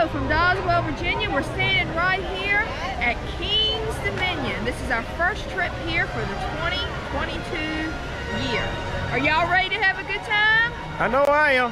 from Doswell, Virginia. We're standing right here at King's Dominion. This is our first trip here for the 2022 year. Are y'all ready to have a good time? I know I am.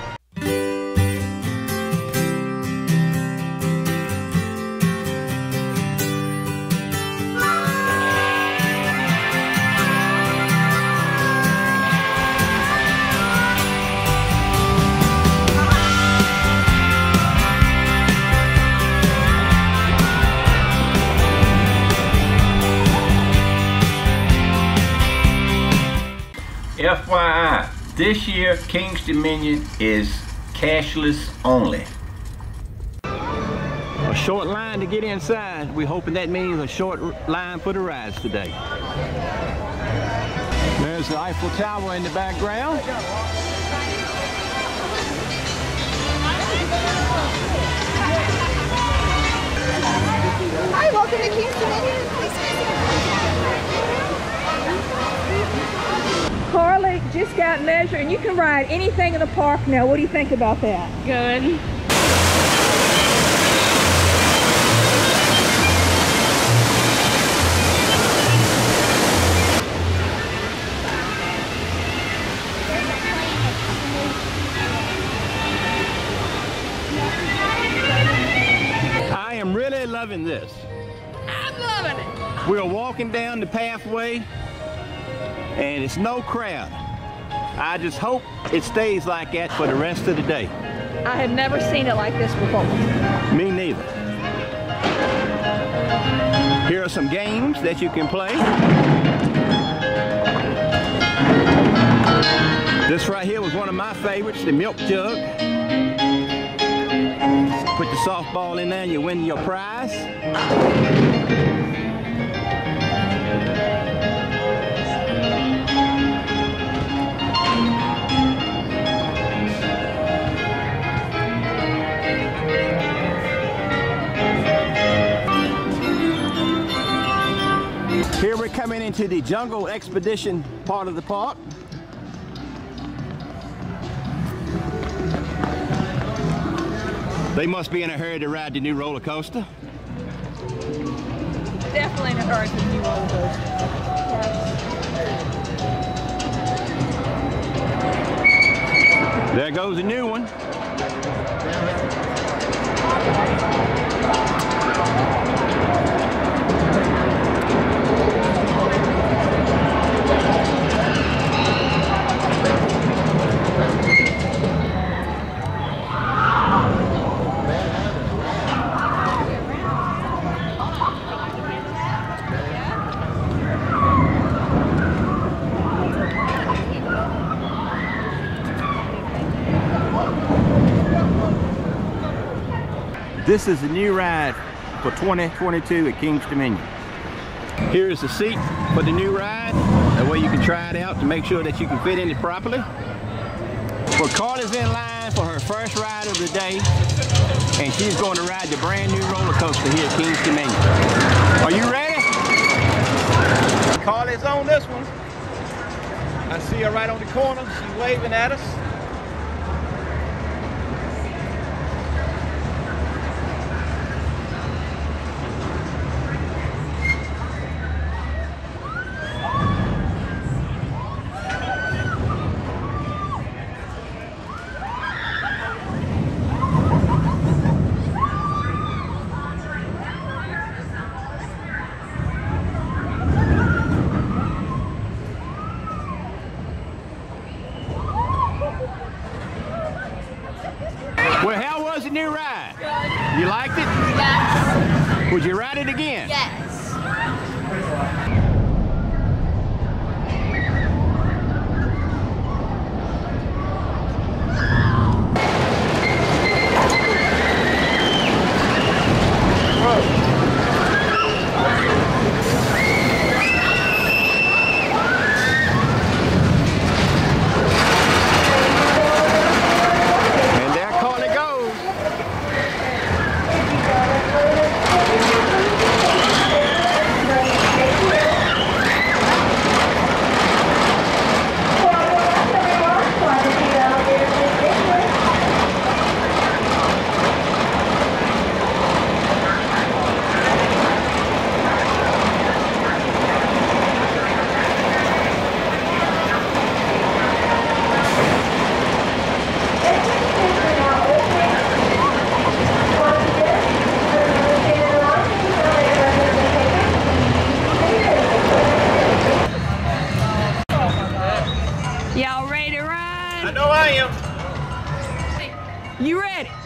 FYI, this year King's Dominion is cashless only. A short line to get inside. We're hoping that means a short line for the rides today. There's the Eiffel Tower in the background. Hi, welcome to King's Dominion. Carly just got leisure and you can ride anything in the park now. What do you think about that? Good. I am really loving this. I'm loving it. We're walking down the pathway and it's no crowd. I just hope it stays like that for the rest of the day. I have never seen it like this before. Me neither. Here are some games that you can play. This right here was one of my favorites, the milk jug. Put the softball in there and you win your prize. Here we're coming into the jungle expedition part of the park. They must be in a hurry to ride the new roller coaster. Definitely in a hurry for the new roller coaster. There goes a new one. This is the new ride for 2022 at King's Dominion. Here is the seat for the new ride. That way you can try it out to make sure that you can fit in it properly. Well, Carly's in line for her first ride of the day, and she's going to ride the brand new roller coaster here at King's Dominion. Are you ready? Carly's on this one. I see her right on the corner. She's waving at us. Well, how was the new ride? Good. You liked it? Yes. Would you ride it again? Yes.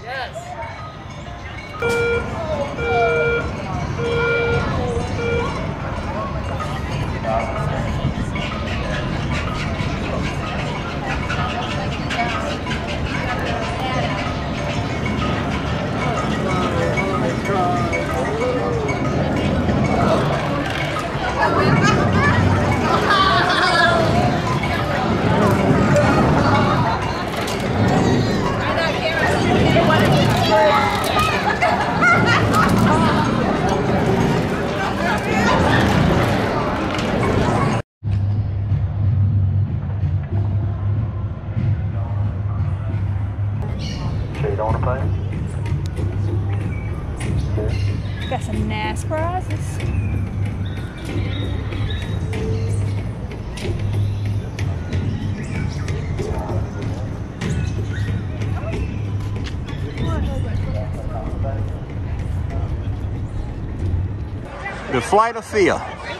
Got some nice prizes. The Flight of Fear.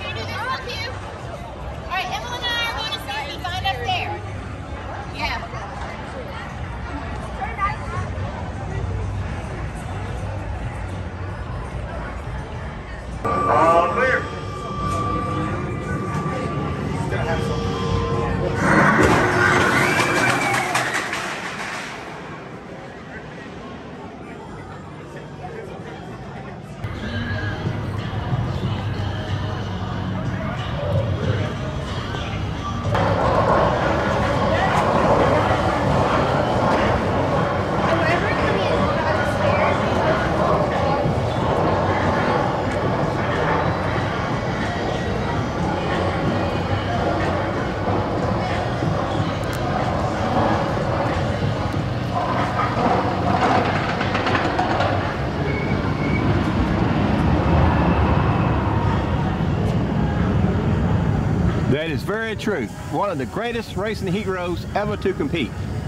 That is very true. One of the greatest racing heroes ever to compete.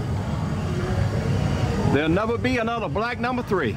There'll never be another black number 3.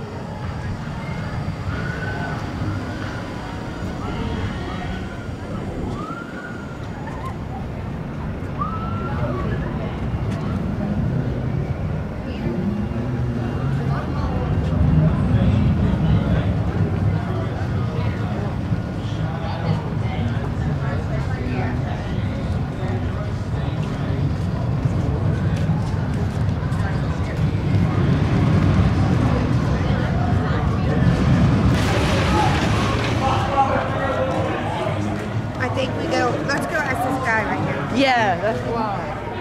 I think we go, let's go ask this guy right here. Yeah, that's why.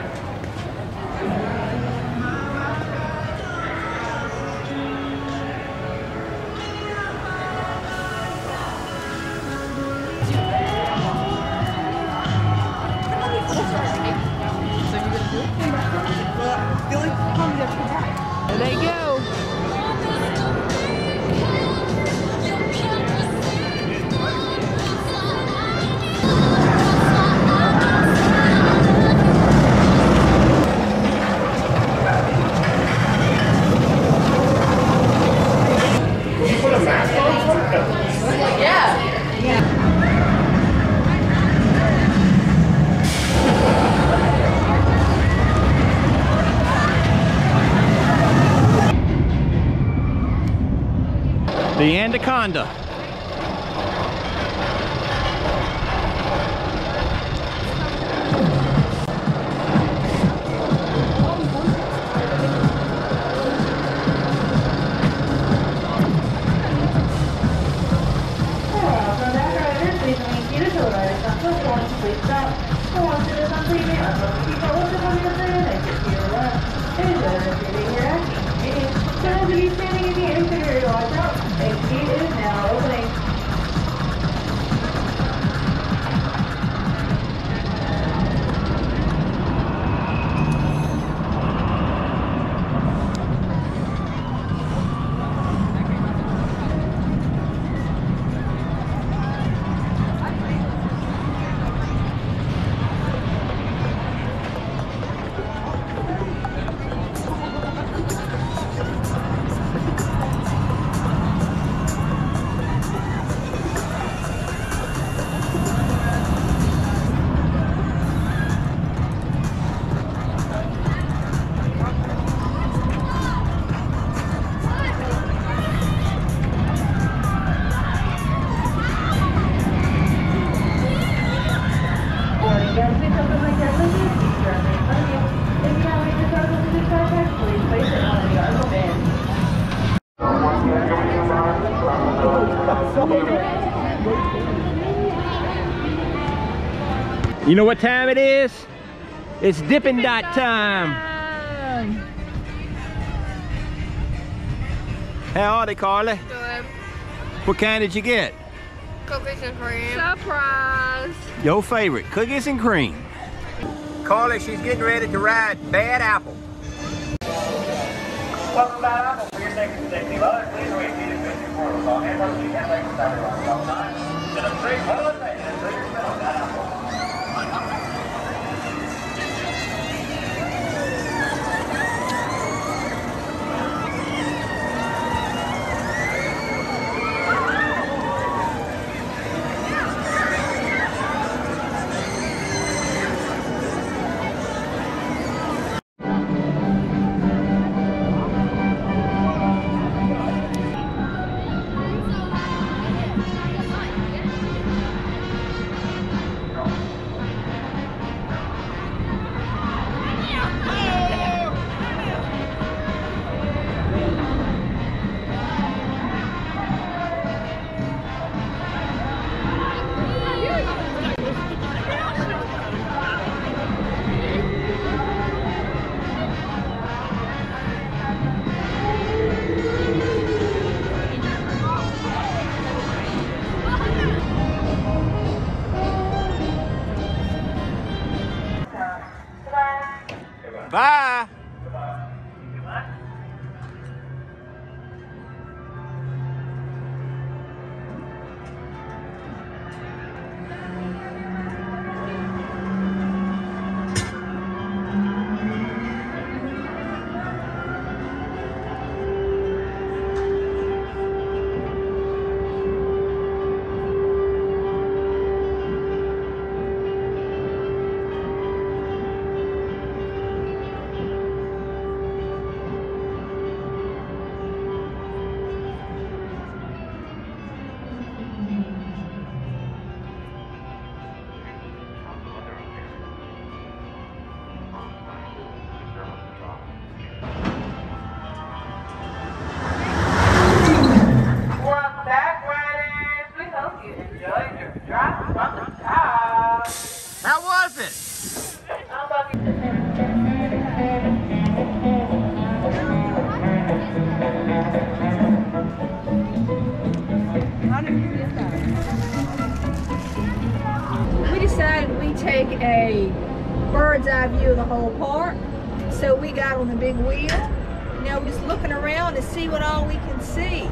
There they go. The Anaconda. Exit is now open. You know what time it is? It's Dippin' Dot time. How are they, Carly? Good. What kind did you get? Cookies and cream. Surprise. Your favorite, cookies and cream. Carly, she's getting ready to ride Bad Apple. Welcome Bad Apple for your next executive. Others, please wait seated 54. Long hand up, you can't make a starter on top 9. To the 3, hold on, and 3 yourself, Bad Apple. Bye. How was it? We decided we take a bird's eye view of the whole park. So we got on the big wheel. Now we're just looking around to see what all we can see.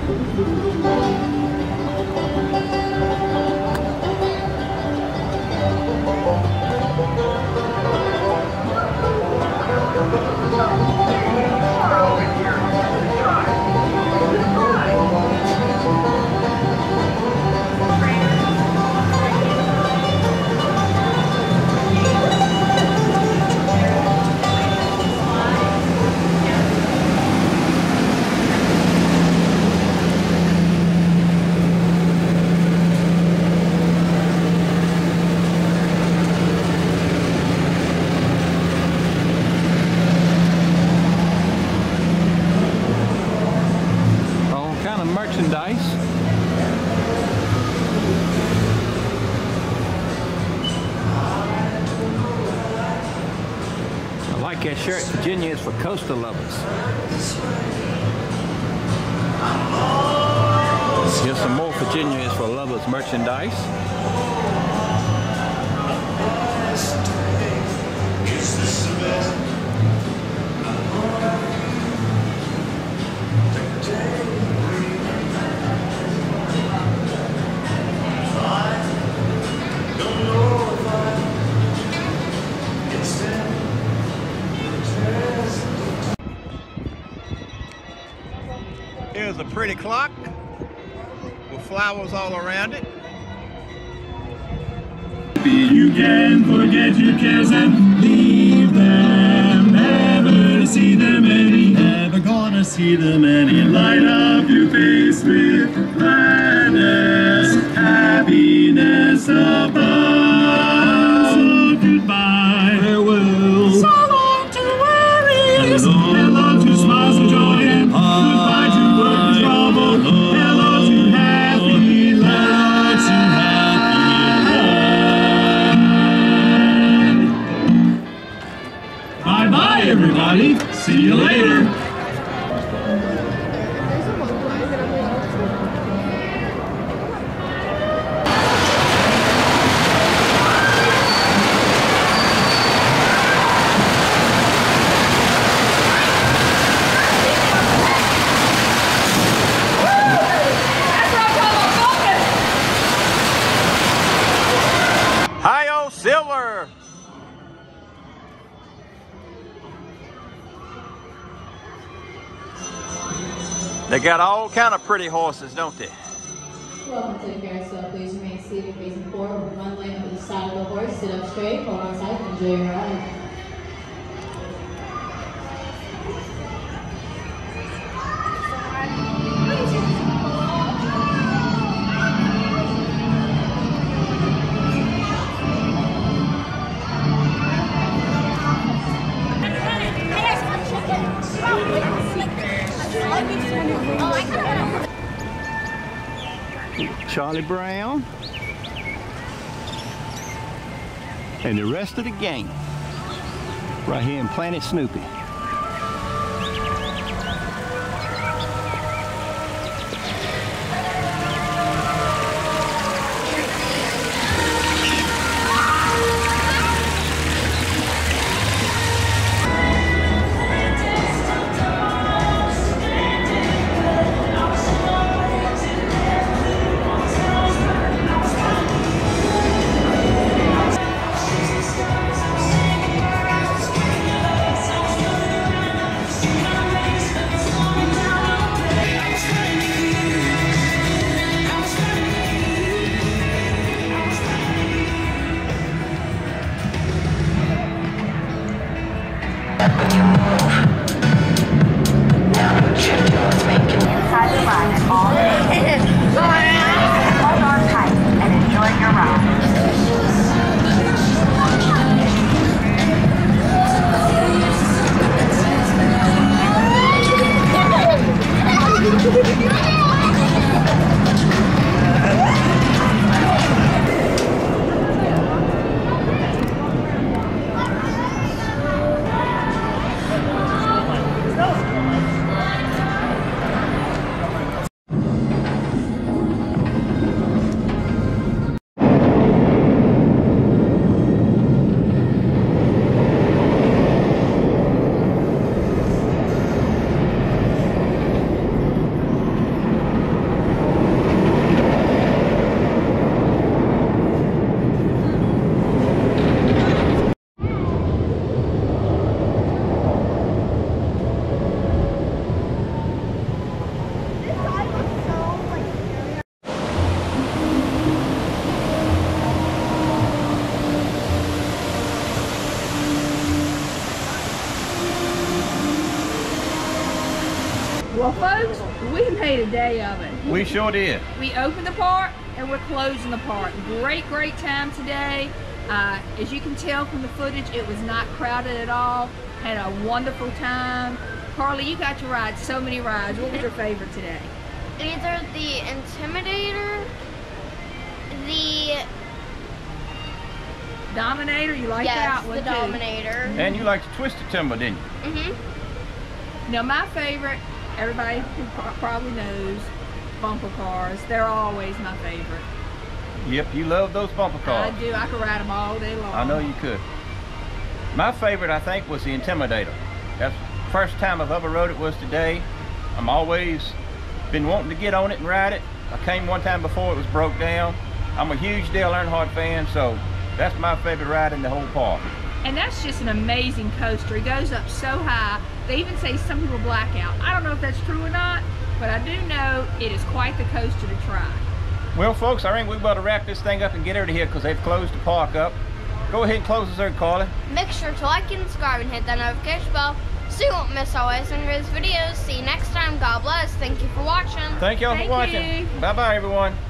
Merchandise. I like that shirt. Virginia is for coastal lovers. Here's some more Virginia is for lovers merchandise. Here's a pretty clock with flowers all around it. You can forget your cares and leave them, never to see them any, never gonna see them any. Light up your face with gladness, happiness above. So goodbye, farewell. So long to worries, hello to smiles and joy, and goodbye to work and trouble. Hello to happy lives, Bye-bye, everybody. See you later. Hi-yo, Silver! They got all kind of pretty horses, don't they? Welcome to the carousel. Please remain seated facing forward with one leg on the side of the horse. Sit up straight, hold on tight, and enjoy your ride. Charlie Brown and the rest of the gang right here in Planet Snoopy. Well, folks, we made a day of it. We sure did. We opened the park and we're closing the park. Great time today. As you can tell from the footage, it was not crowded at all. Had a wonderful time. Carly, you got to ride so many rides. What was your favorite today? Either the Intimidator, the Dominator, you like that one the too? Dominator. And you like the Twisted Timber, didn't you? Mm-hmm. Now my favorite, everybody who probably knows, bumper cars. They're always my favorite. Yep, you love those bumper cars. I do. I could ride them all day long. I know you could. My favorite, I think, was the Intimidator. That's the first time I've ever rode it was today. I'm always been wanting to get on it and ride it. I came one time before it was broke down. I'm a huge Dale Earnhardt fan, so that's my favorite ride in the whole park. And that's just an amazing coaster. It goes up so high. They even say some people black out. I don't know if that's true or not, but I do know it is quite the coaster to try. Well, folks, I think we better wrap this thing up and get out of here because they've closed the park up. Go ahead and close this out, Carly. Make sure to like and subscribe and hit that notification bell so you won't miss all Wes and Riz videos. See you next time. God bless. Thank you for watching. Thank y'all for watching. Bye-bye, everyone.